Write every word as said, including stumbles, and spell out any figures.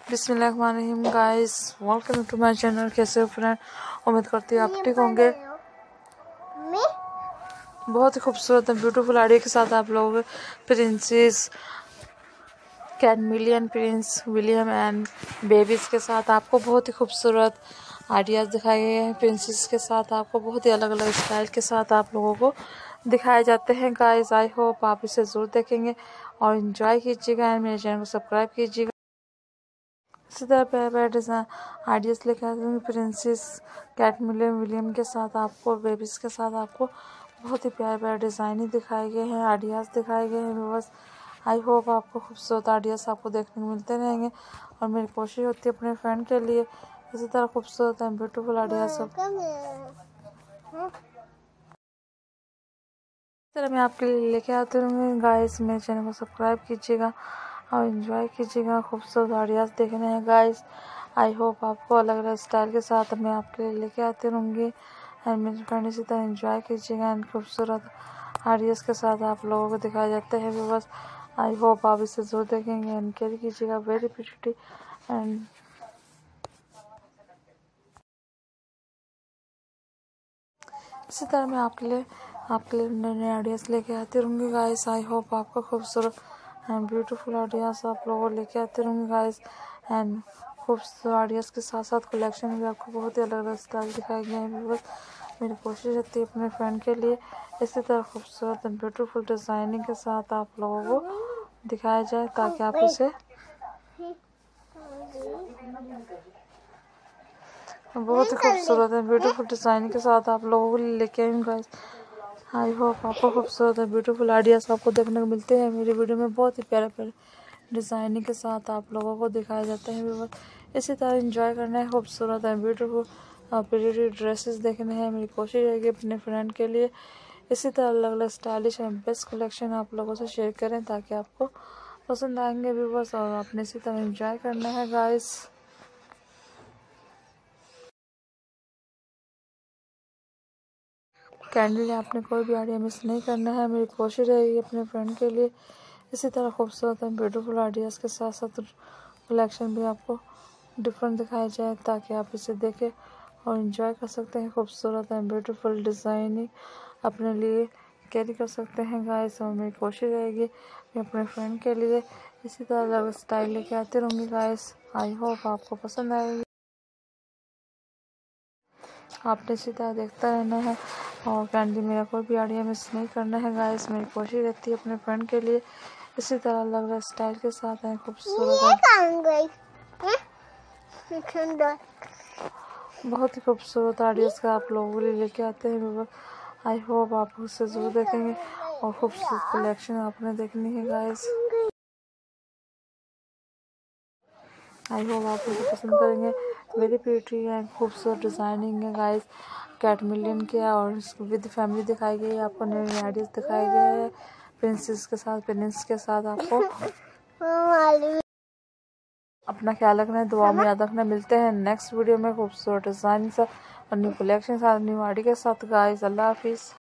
बिस्मिल्लाहिर्रहमानिर्रहीम guys, welcome to my channel. कैसे हो फ्रेंड? उम्मीद करती हूँ आप ठीक होंगे। बहुत ही खूबसूरत ब्यूटीफुल आइडिया के साथ आप लोग princess Kate Middleton, prince William and babies के साथ आपको बहुत ही खूबसूरत आइडियाज़ दिखाए गए हैं। प्रिंसेस के साथ आपको बहुत ही अलग अलग स्टाइल के साथ आप लोगों को दिखाए जाते हैं गाइस। आई होप आप इसे ज़रूर देखेंगे और इन्जॉय कीजिएगा एंड मेरे चैनल को सब्सक्राइब कीजिएगा। इसी तरह प्यारे प्यारे डिज़ाइन आइडियाज़ लेकर आते हैं प्रिंसेस कैटमिलियन विलियम के साथ आपको बेबीज़ के साथ आपको बहुत ही प्यारे प्यारे डिज़ाइन ही दिखाए गए हैं, आइडियाज़ दिखाए गए हैं। बस आई होप आपको खूबसूरत आइडियाज़ आपको देखने को मिलते रहेंगे और मेरी कोशिश होती है अपने फ्रेंड के लिए इसी तरह खूबसूरत एंड ब्यूटीफुल आइडियाज़ तरह मैं आपके लिए लेके आती रहूँगी गाइस। मेरे चैनल को सब्सक्राइब कीजिएगा और एंजॉय कीजिएगा। खूबसूरत आइडियाज़ देखने हैं गाइस। आई होप आपको अलग अलग स्टाइल के साथ मैं आपके लिए लेके आती रहूँगी एंड मेरे फ्रेंड इसी तरह एंजॉय कीजिएगा एंड खूबसूरत आइडियाज़ के साथ आप लोगों को दिखाए जाते हैं। बस आई होप आप इसे ज़रूर देखेंगे एंड कैरी कीजिएगा। वेरी प्रिटी एंड इसी तरह मैं आपके लिए आपके लिए नए नए आइडियाज़ लेके आती रहूँगी गाइस। आई होप आपको खूबसूरत एंड ब्यूटीफुल आइडियाज़ आप लोगों को लेके आती रहूँगी गाइस एंड खूबसूरत आइडियाज़ के साथ साथ कलेक्शन में भी आपको बहुत ही अलग अलग स्टाइल दिखाए गए हैं। बस मेरी कोशिश रहती है अपने फ्रेंड के लिए इसी तरह खूबसूरत एंड ब्यूटीफुल डिज़ाइनिंग के साथ आप लोगों को दिखाया जाए ताकि आप इसे बहुत ही खूबसूरत है ब्यूटीफुल डिज़ाइन के साथ आप लोगों को लेके आई हूँ गाइस। आई होप आपको खूबसूरत है ब्यूटीफुल आइडियाज़ आपको देखने को मिलते हैं मेरी वीडियो में। बहुत ही प्यारे प्यारे डिज़ाइनिंग के साथ आप लोगों को दिखाए जाते हैं। इसी तरह एंजॉय करना है खूबसूरत है ब्यूटीफुल प्रिटी ड्रेसेस देखने हैं। मेरी कोशिश रहेगी अपने फ्रेंड के लिए इसी तरह अलग अलग स्टाइलिश एंड बेस्ट कलेक्शन आप लोगों से शेयर करें ताकि आपको पसंद आएंगे व्यूवर्स और आपने इसी तरह एंजॉय करना है गाइस। कैंडल आपने कोई भी आइडिया मिस नहीं करना है। मेरी कोशिश रहेगी अपने फ्रेंड के लिए इसी तरह खूबसूरत एंड ब्यूटीफुल आइडियाज़ के साथ साथ कलेक्शन भी आपको डिफरेंट दिखाया जाए ताकि आप इसे देखें और एंजॉय कर सकते हैं। खूबसूरत एंड ब्यूटीफुल डिज़ाइनिंग अपने लिए कैरी कर सकते हैं गाइस और मेरी कोशिश रहेगी मैं अपने फ्रेंड के लिए इसी तरह अलग स्टाइल लेके आती रहूँगी गाइस। आई होप आपको पसंद आएगी। आपने इसी तरह देखता रहना है और कैंडी मेरा कोई भी आइडिया मिस नहीं करना है गाइस। मेरी कोशिश रहती है अपने फ्रेंड के लिए इसी तरह अलग अलग स्टाइल के साथ हैं खूबसूरत बहुत ही खूबसूरत आइडियाज़ का आप लोगों के लिए लेके आते हैं। आई होप आप उससे ज़रूर देखेंगे और खूबसूरत कलेक्शन आपने देखनी है गाइस। आई होप आप उसे पसंद करेंगे। वेरी प्रिटी एंड खूबसूरत डिज़ाइनिंग है गाइस कैटमिलियन के और विद फैमिली दिखाई गई है। आपको नए नए आइडियाज़ दिखाए गए हैं प्रिंसेस के साथ प्रिंस के साथ। आपको अपना ख्याल रखना है, दुआ में याद रखना। मिलते हैं नेक्स्ट वीडियो में खूबसूरत डिज़ाइन से और न्यू कलेक्शन के साथ न्यू आइडिया के साथ गाइस। अल्लाह हाफिज़।